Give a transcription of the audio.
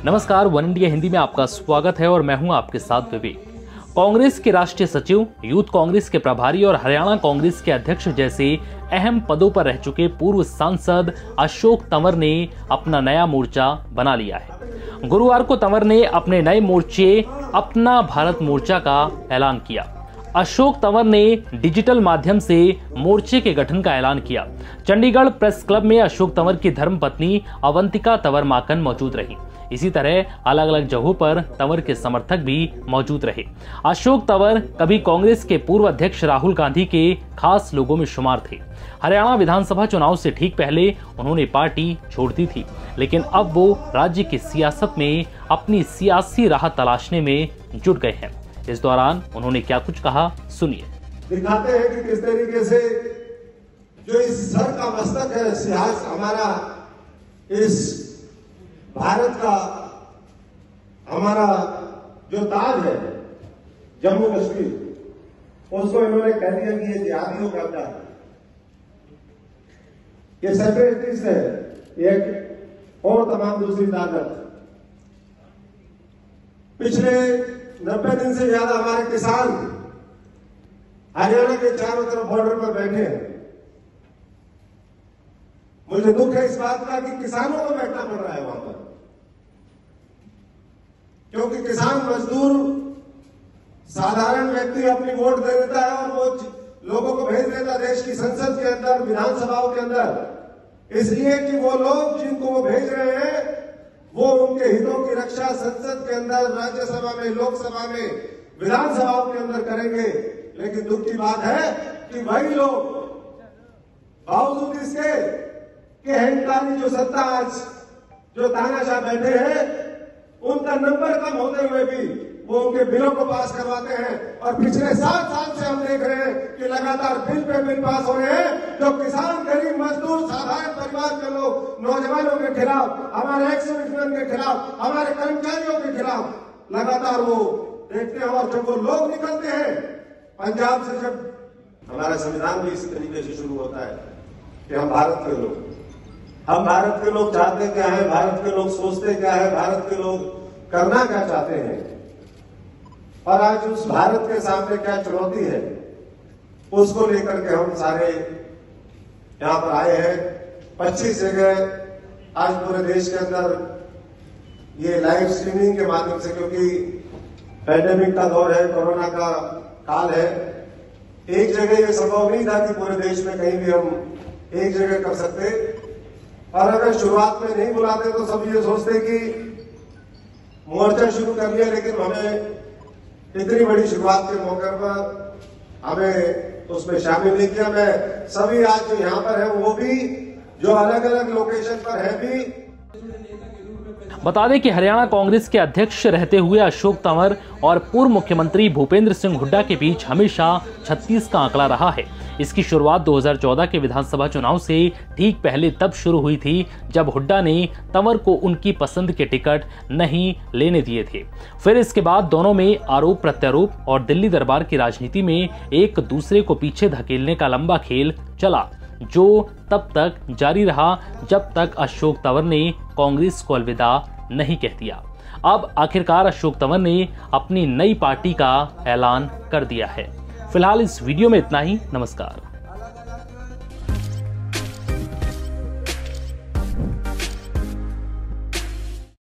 नमस्कार, one India Hindi में आपका स्वागत है और मैं हूं आपके साथ विवेक। कांग्रेस के राष्ट्रीय सचिव, यूथ कांग्रेस के प्रभारी और हरियाणा कांग्रेस के अध्यक्ष जैसे अहम पदों पर रह चुके पूर्व सांसद अशोक तंवर ने अपना नया मोर्चा बना लिया है। गुरुवार को तंवर ने अपने नए मोर्चे अपना भारत मोर्चा का ऐलान किया। अशोक तंवर ने डिजिटल माध्यम से मोर्चे के गठन का ऐलान किया। चंडीगढ़ प्रेस क्लब में अशोक तंवर की धर्मपत्नी अवंतिका तंवर माकन मौजूद रही। इसी तरह अलग अलग जगहों पर तंवर के समर्थक भी मौजूद रहे। अशोक तंवर कभी कांग्रेस के पूर्व अध्यक्ष राहुल गांधी के खास लोगों में शुमार थे। हरियाणा विधानसभा चुनाव से ठीक पहले उन्होंने पार्टी छोड़ दी थी, लेकिन अब वो राज्य की सियासत में अपनी सियासी राह तलाशने में जुट गए हैं। इस दौरान उन्होंने क्या कुछ कहा, सुनिए। दिखाते हैं कि किस तरीके से जो इस सर का मस्तक है, सियास हमारा, इस भारत का हमारा जो ताज है जम्मू कश्मीर, उसको इन्होंने कह दिया कि ये जिहादियों का अड्डा है, ये सेपरेटिस्ट है, एक और तमाम दूसरी ताकत। पिछले 90 दिन से ज्यादा हमारे किसान हरियाणा के चारों तरफ बॉर्डर पर बैठे हैं। मुझे दुख है इस बात का कि किसानों को बैठना पड़ रहा है वहां पर, क्योंकि किसान मजदूर साधारण व्यक्ति अपनी वोट दे देता है और वो लोगों को भेज देता देश की संसद के अंदर, विधानसभाओं के अंदर, इसलिए कि वो लोग जिनको वो भेज रहे हैं वो उनके हितों की रक्षा संसद के अंदर, राज्यसभा में, लोकसभा में, विधानसभाओं के अंदर करेंगे। लेकिन दुख की बात है कि वही लोग बावजूद इसके कि अहंकारी जो सत्ता आज जो तानाशाह बैठे हैं, उनका नंबर कम होते हुए भी वो उनके बिलों को पास करवाते हैं। और पिछले 7 साल से हम देख रहे हैं कि लगातार बिल पे बिल पास हो रहे हैं जो किसान, गरीब, मजदूर, साधारण परिवार के लोग, नौजवानों के खिलाफ, हमारे एक्स सर्विसमैन के खिलाफ, हमारे कर्मचारियों के खिलाफ लगातार वो देखते हैं। और जब वो लोग निकलते हैं पंजाब से, जब हमारा संविधान भी इस तरीके से शुरू होता है कि हम भारत के लोग, हम भारत के लोग चाहते क्या है, भारत के लोग सोचते क्या है, भारत के लोग करना क्या चाहते हैं, और आज उस भारत के सामने क्या चुनौती है, उसको लेकर के हम सारे यहां पर आए हैं। 25 जगह आज पूरे देश के अंदर ये लाइव स्ट्रीमिंग के माध्यम से, क्योंकि पैंडेमिक का दौर है, कोरोना का काल है, एक जगह ये संभव नहीं था कि पूरे देश में कहीं भी हम एक जगह कर सकते। और अगर शुरुआत में नहीं बुलाते तो सब ये सोचते कि मोर्चा शुरू कर लिया, लेकिन हमें इतनी बड़ी शुरुआत के मौके पर हमें उसमें शामिल नहीं किया। मैं सभी आज जो यहाँ पर है, वो भी जो अलग अलग लोकेशन पर है भी। बता दें कि हरियाणा कांग्रेस के अध्यक्ष रहते हुए अशोक तंवर और पूर्व मुख्यमंत्री भूपेंद्र सिंह हुड्डा के बीच हमेशा 36 का आंकड़ा रहा है। इसकी शुरुआत 2014 के विधानसभा चुनाव से ठीक पहले तब शुरू हुई थी जब हुड्डा ने तंवर को उनकी पसंद के टिकट नहीं लेने दिए थे। फिर इसके बाद दोनों में आरोप प्रत्यारोप और दिल्ली दरबार की राजनीति में एक दूसरे को पीछे धकेलने का लंबा खेल चला, जो तब तक जारी रहा जब तक अशोक तंवर ने कांग्रेस को अलविदा नहीं कह दिया। अब आखिरकार अशोक तंवर ने अपनी नई पार्टी का ऐलान कर दिया है। फिलहाल इस वीडियो में इतना ही। नमस्कार।